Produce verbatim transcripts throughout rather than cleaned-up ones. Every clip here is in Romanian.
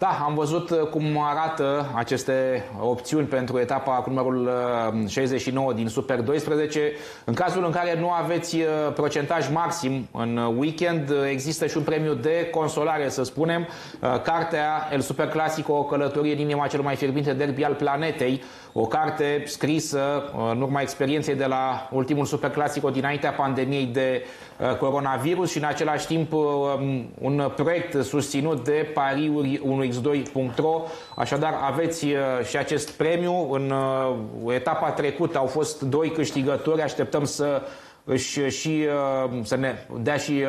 Da, am văzut cum arată aceste opțiuni pentru etapa cu numărul șaizeci și nouă din Super doisprezece. În cazul în care nu aveți procentaj maxim în weekend, există și un premiu de consolare, să spunem. Cartea El Super Clasico, o călătorie în inima cel mai fierbinte derby al planetei. O carte scrisă în urma experienței de la ultimul Super Clasico dinaintea pandemiei de coronavirus și în același timp un proiect susținut de pariuri unu x doi punct ro. Așadar aveți și acest premiu. În etapa trecută au fost doi câștigători. Așteptăm să își și să ne dea și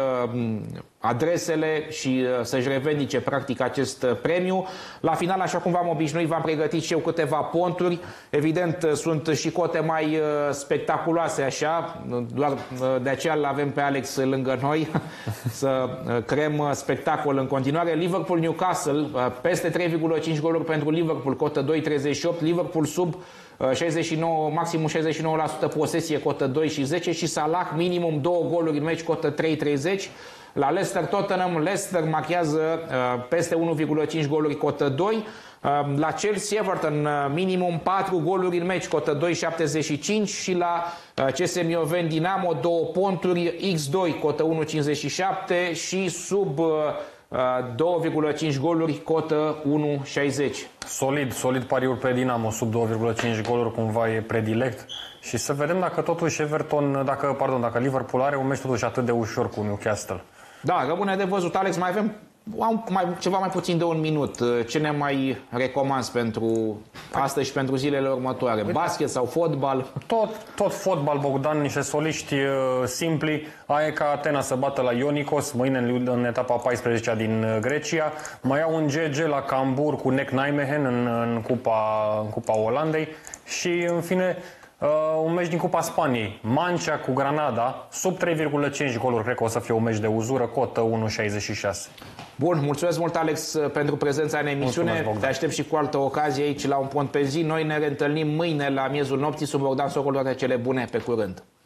adresele și să-și revendice practic acest premiu. La final, așa cum v-am obișnuit, v-am pregătit și eu câteva ponturi. Evident, sunt și cote mai spectaculoase așa, doar de aceea îl avem pe Alex lângă noi să creăm spectacol în continuare. Liverpool-Newcastle, peste trei virgulă cinci goluri pentru Liverpool, cotă doi virgulă treizeci și opt, Liverpool sub șaizeci și nouă, maximum șaizeci și nouă la sută posesie, cotă doi și zece, și Salah minimum două goluri în meci, cotă trei virgulă treizeci. La Leicester Tottenham, Leicester marchează uh, peste unu virgulă cinci goluri, cotă doi. Uh, la Chelsea Everton, uh, minimum patru goluri în meci, cotă doi virgulă șaptezeci și cinci. Și la uh, C S Mioveni Dinamo, două ponturi, X doi, cotă unu virgulă cincizeci și șapte și sub uh, două virgulă cinci goluri, cotă unu virgulă șaizeci. Solid, solid pariuri pe Dinamo, sub două virgulă cinci goluri, cumva e predilect. Și să vedem dacă totuși Everton, dacă, pardon, dacă Liverpool are un meci totuși atât de ușor cu Newcastle. Da, rămâne de văzut. Alex, mai avem mai, ceva mai puțin de un minut. Ce ne mai recomanzi pentru astăzi și pentru zilele următoare? Basket sau fotbal? Tot, tot fotbal, Bogdan, niște soliști uh, simpli. A E K Atena să bată la Ionikos mâine în, în etapa paisprezecea din Grecia. Mai au un G G la Cambur cu Nek Nijmegen în, în, cupa, în Cupa Olandei. Și, în fine, Uh, un meci din Cupa Spaniei, Mancea cu Granada, sub trei virgulă cinci goluri, cred că o să fie un meci de uzură, cotă unu virgulă șaizeci și șase. Bun, mulțumesc mult, Alex, pentru prezența în emisiune. Mulțumesc, te aștept și cu altă ocazie aici la Un Pont pe Zi. Noi ne reîntâlnim mâine la miezul nopții. Sub Bogdan Socol, toate cele bune, pe curând.